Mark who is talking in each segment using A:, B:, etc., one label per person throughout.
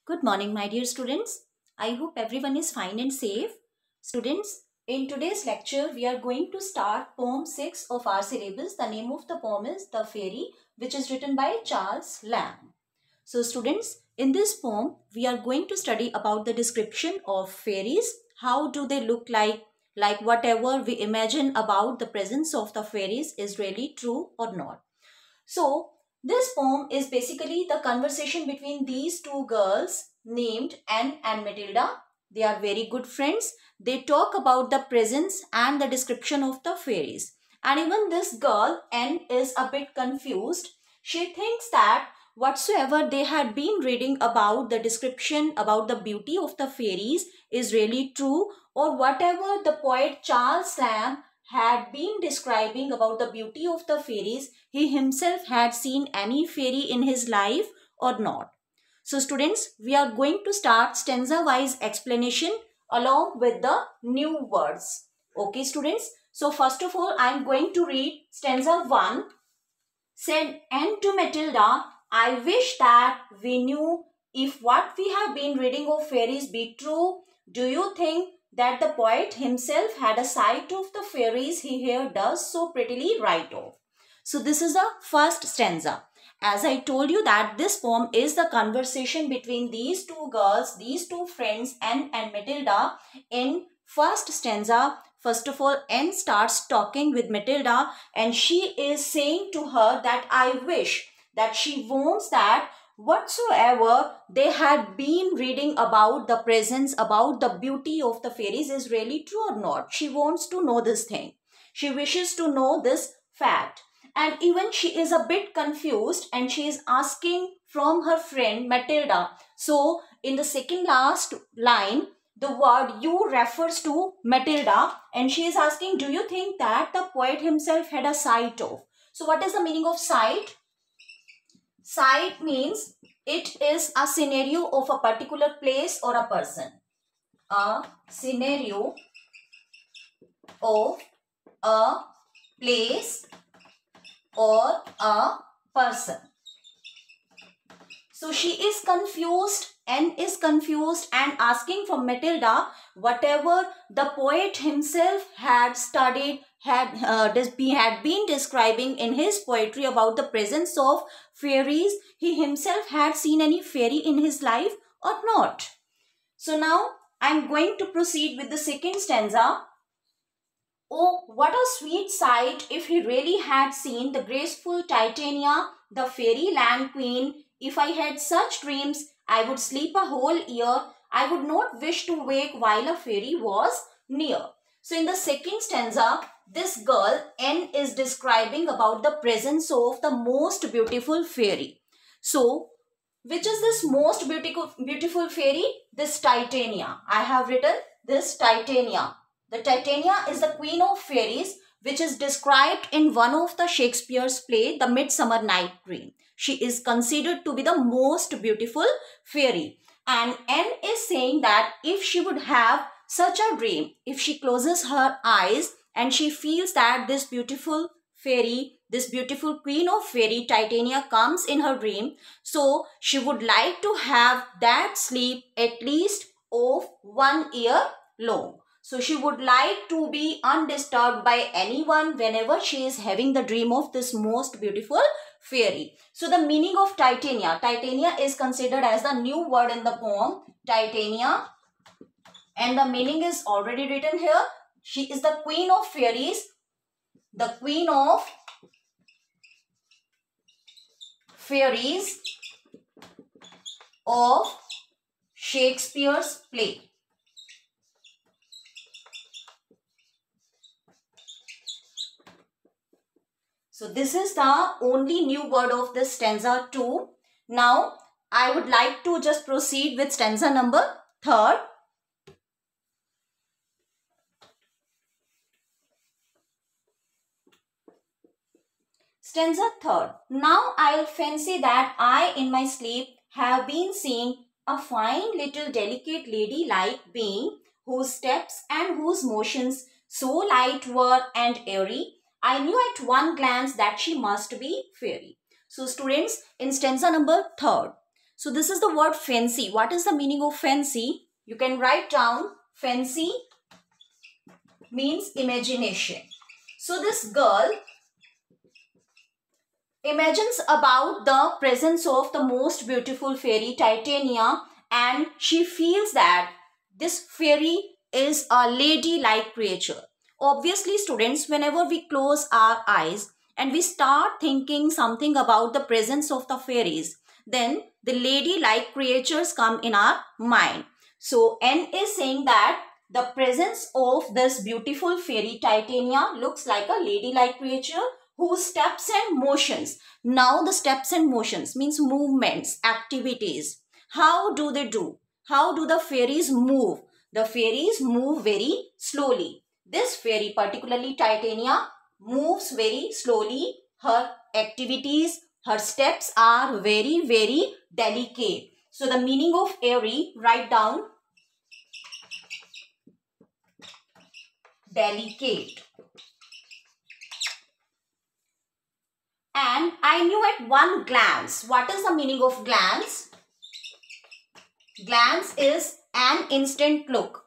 A: Good morning, my dear students. I hope everyone is fine and safe. Students, in today's lecture, we are going to start poem 6 of our syllabus. The name of the poem is The Fairy, which is written by Charles Lamb. So, students, in this poem, we are going to study about the description of fairies. How do they look like whatever we imagine about the presence of the fairies is really true or not. So, this poem is basically the conversation between these two girls named Anne and Matilda. They are very good friends. They talk about the presence and the description of the fairies. And even this girl, Anne, is a bit confused. She thinks that whatsoever they had been reading about the description about the beauty of the fairies is really true, or whatever the poet Charles Lamb had been describing about the beauty of the fairies, he himself had seen any fairy in his life or not. So students, we are going to start stanza wise explanation along with the new words. Okay students, so first of all I am going to read stanza 1. Said Anne to Matilda, I wish that we knew if what we have been reading of fairies be true. Do you think that the poet himself had a sight of the fairies he here does so prettily write of? So this is the first stanza. As I told you that this poem is the conversation between these two girls, these two friends, Anne and Matilda. In first stanza, first of all, Anne starts talking with Matilda and she is saying to her that I wish, that she wants that whatsoever they had been reading about the presence, about the beauty of the fairies is really true or not. She wants to know this thing. She wishes to know this fact. And even she is a bit confused and she is asking from her friend Matilda. So in the second last line, the word you refers to Matilda and she is asking, do you think that the poet himself had a sight of? So what is the meaning of sight? Sight means it is a scenario of a particular place or a person. A scenario of a place or a person. So she is confused and is confused and asking from Matilda whatever the poet himself had studied, had been describing in his poetry about the presence of fairies. He himself had seen any fairy in his life or not. So now I am going to proceed with the second stanza. Oh, what a sweet sight if he really had seen the graceful Titania, the fairyland queen. If I had such dreams, I would sleep a whole year. I would not wish to wake while a fairy was near. So in the second stanza, this girl, N, is describing about the presence of the most beautiful fairy. So, which is this most beautiful fairy? This Titania. I have written this Titania. The Titania is the queen of fairies, which is described in one of the Shakespeare's play, The Midsummer Night Dream. She is considered to be the most beautiful fairy. And Anne is saying that if she would have such a dream, if she closes her eyes and she feels that this beautiful fairy, this beautiful queen of fairy Titania comes in her dream, so she would like to have that sleep at least of 1 year long. So she would like to be undisturbed by anyone whenever she is having the dream of this most beautiful fairy. So the meaning of Titania. Titania is considered as the new word in the poem. Titania. And the meaning is already written here. She is the queen of fairies. The queen of fairies of Shakespeare's play. So this is the only new word of this stanza 2. Now I would like to just proceed with stanza number 3. Stanza 3. Now I'll fancy that I in my sleep have been seeing a fine little delicate lady-like being whose steps and whose motions so light were and airy. I knew at one glance that she must be fairy. So students, in stanza number 3, So this is the word fancy. What is the meaning of fancy? You can write down fancy means imagination. So this girl imagines about the presence of the most beautiful fairy, Titania, and she feels that this fairy is a lady-like creature. Obviously, students, whenever we close our eyes and we start thinking something about the presence of the fairies, then the lady-like creatures come in our mind. So N is saying that the presence of this beautiful fairy Titania looks like a lady-like creature whose steps and motions. Now the steps and motions means movements, activities. How do they do? How do the fairies move? The fairies move very slowly. This fairy, particularly Titania, moves very slowly. Her activities, her steps are very, very delicate. So the meaning of airy, write down delicate. And I knew at one glance. What is the meaning of glance? Glance is an instant look.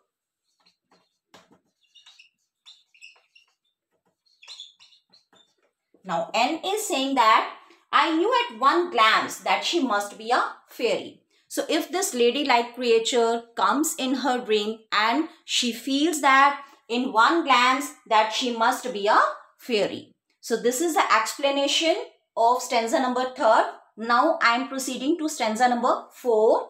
A: Now N is saying that I knew at one glance that she must be a fairy. So if this lady-like creature comes in her dream and she feels that in one glance that she must be a fairy. So this is the explanation of stanza number 3. Now I am proceeding to stanza number 4.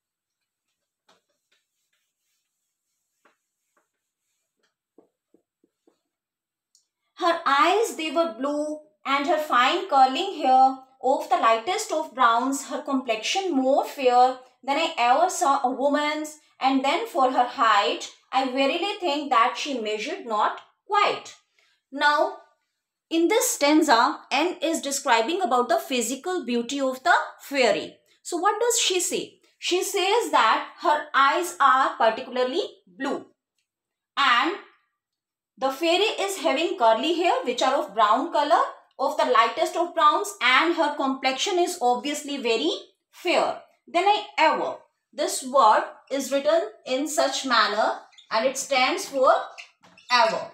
A: Her eyes, they were blue, and her fine curling hair of the lightest of browns, her complexion more fair than I ever saw a woman's, and then for her height, I verily think that she measured not quite. Now, in this stanza, N is describing about the physical beauty of the fairy. So what does she say? She says that her eyes are particularly blue, and the fairy is having curly hair which are of brown color, of the lightest of browns, and her complexion is obviously very fair than I ever. This word is written in such manner and it stands for ever.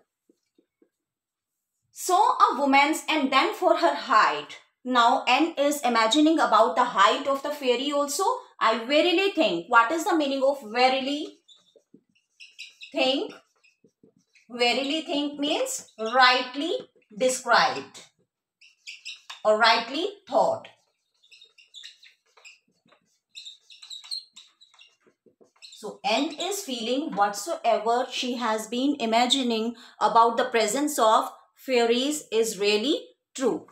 A: So a woman's, and then for her height. Now N is imagining about the height of the fairy also. I verily think. What is the meaning of verily? Think. Verily think means rightly described or rightly thought. So N is feeling whatsoever she has been imagining about the presence of fairies is really true.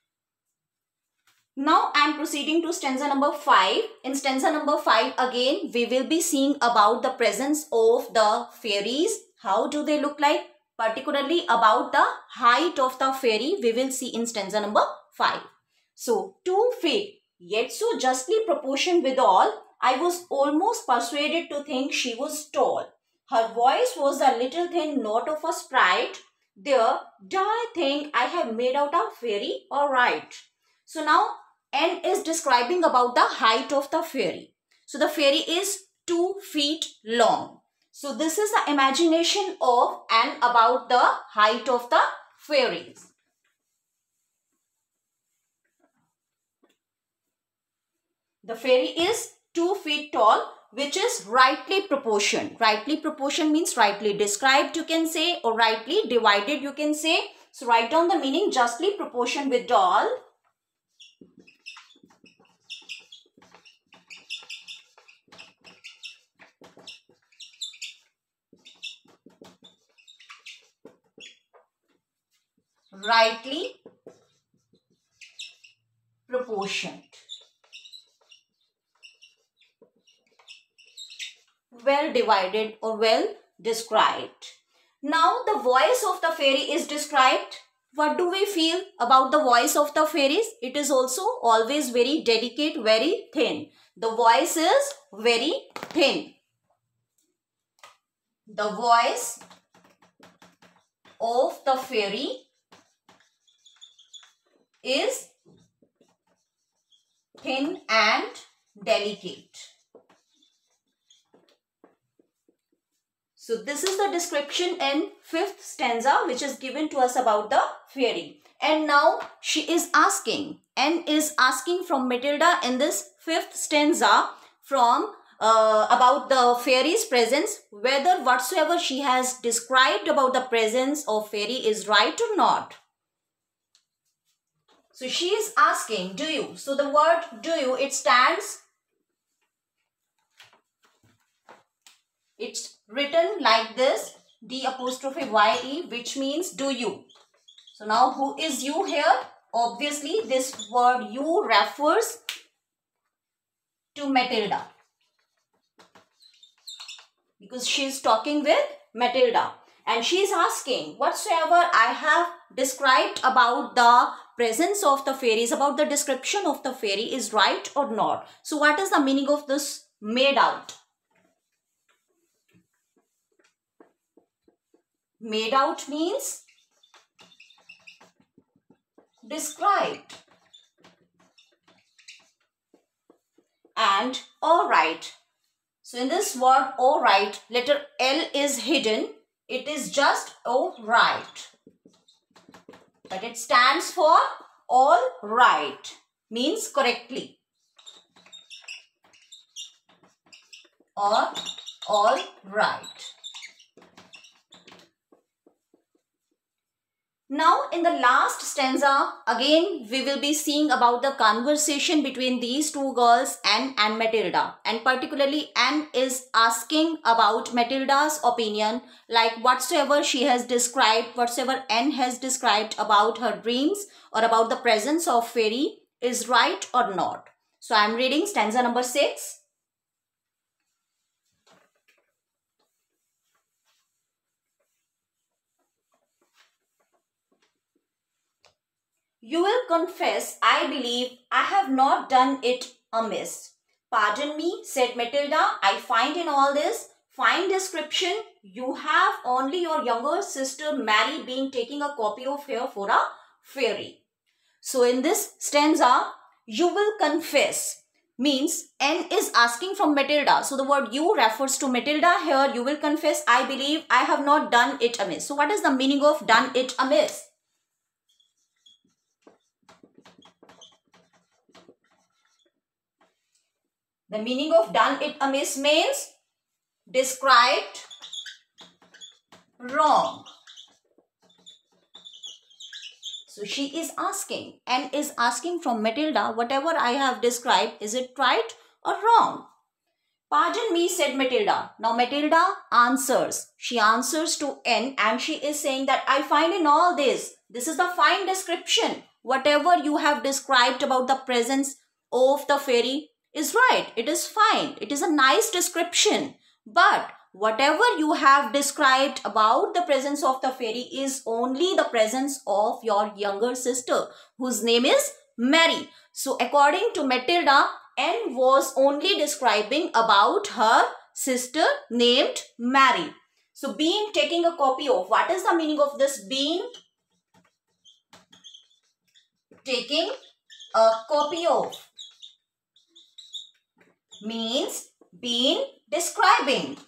A: Now I am proceeding to stanza number 5. In stanza number 5 again we will be seeing about the presence of the fairies. How do they look like? Particularly about the height of the fairy we will see in stanza number 5. So 2 feet, yet so justly proportioned withal, I was almost persuaded to think she was tall. Her voice was a little thin note of a sprite. There, do I think I have made out a fairy? Alright. So now N is describing about the height of the fairy. So the fairy is 2 feet long. So this is the imagination of N about the height of the fairies. The fairy is 2 feet tall, which is rightly proportioned. Rightly proportioned means rightly described you can say, or rightly divided you can say. So write down the meaning, justly proportioned with doll. Rightly proportioned. Well divided or well described. Now the voice of the fairy is described. What do we feel about the voice of the fairies? It is also always very delicate, very thin. The voice is very thin. The voice of the fairy is thin and delicate. So this is the description in 5th stanza which is given to us about the fairy. And now she is asking, N is asking from Matilda in this 5th stanza from about the fairy's presence, whether whatsoever she has described about the presence of fairy is right or not. So she is asking, do you? So the word do you, it's written like this, D''ye, which means do you. So now who is you here? Obviously this word you refers to Matilda, because she is talking with Matilda and she is asking, whatsoever I have described about the presence of the fairies, about the description of the fairy is right or not. So what is the meaning of this made out? Made out means described. And alright. So in this word alright, letter L is hidden. It is just alright. But it stands for all right. Means correctly. Or all right. Now in the last stanza, again we will be seeing about the conversation between these two girls, Anne and Matilda. And particularly Anne is asking about Matilda's opinion, like whatsoever she has described, whatsoever Anne has described about her dreams or about the presence of fairy is right or not. So I am reading stanza number 6. You will confess, I believe, I have not done it amiss. Pardon me, said Matilda, I find in all this fine description, you have only your younger sister Mary being taking a copy of her for a fairy. So in this stanza, you will confess means N is asking from Matilda. So the word you refers to Matilda here. You will confess, I believe, I have not done it amiss. So what is the meaning of done it amiss? The meaning of done it amiss means described wrong. So she is asking and is asking from Matilda, whatever I have described, is it right or wrong? Pardon me, said Matilda. Now Matilda answers. She answers to N and she is saying that I find in all this is the fine description. Whatever you have described about the presence of the fairy is right. It is fine. It is a nice description. But whatever you have described about the presence of the fairy is only the presence of your younger sister, whose name is Mary. So according to Matilda, N was only describing about her sister named Mary. So being taking a copy of, what is the meaning of this being? Taking a copy of means being describing.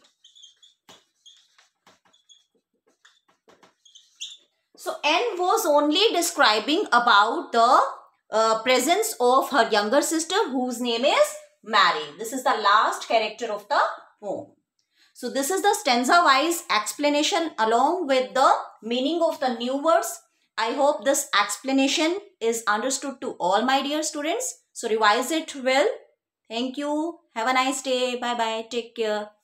A: So N was only describing about the presence of her younger sister, whose name is Mary. This is the last character of the poem. So this is the stanza wise explanation along with the meaning of the new words. I hope this explanation is understood to all my dear students. So revise it well. Thank you. Have a nice day. Bye bye. Take care.